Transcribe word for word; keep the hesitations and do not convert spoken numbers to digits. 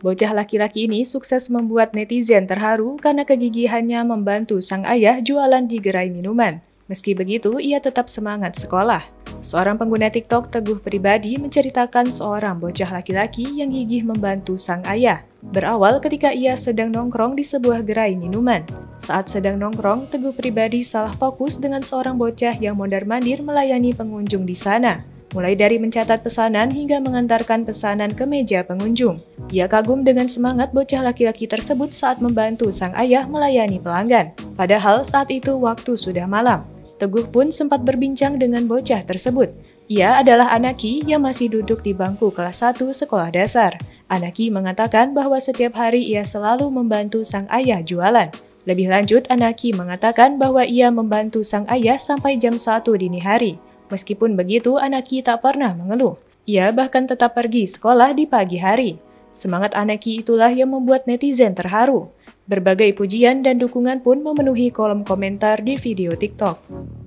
Bocah laki-laki ini sukses membuat netizen terharu karena kegigihannya membantu sang ayah jualan di gerai minuman. Meski begitu, ia tetap semangat sekolah. Seorang pengguna TikTok Teguh Pribadi menceritakan seorang bocah laki-laki yang gigih membantu sang ayah. Berawal ketika ia sedang nongkrong di sebuah gerai minuman. Saat sedang nongkrong, Teguh Pribadi salah fokus dengan seorang bocah yang mondar-mandir melayani pengunjung di sana. Mulai dari mencatat pesanan hingga mengantarkan pesanan ke meja pengunjung. Ia kagum dengan semangat bocah laki-laki tersebut saat membantu sang ayah melayani pelanggan. Padahal saat itu waktu sudah malam. Teguh pun sempat berbincang dengan bocah tersebut. Ia adalah Anaki yang masih duduk di bangku kelas satu sekolah dasar. Anaki mengatakan bahwa setiap hari ia selalu membantu sang ayah jualan. Lebih lanjut, Anaki mengatakan bahwa ia membantu sang ayah sampai jam satu dini hari. Meskipun begitu, Anaki tak pernah mengeluh. Ia bahkan tetap pergi sekolah di pagi hari. Semangat Anaki itulah yang membuat netizen terharu. Berbagai pujian dan dukungan pun memenuhi kolom komentar di video TikTok.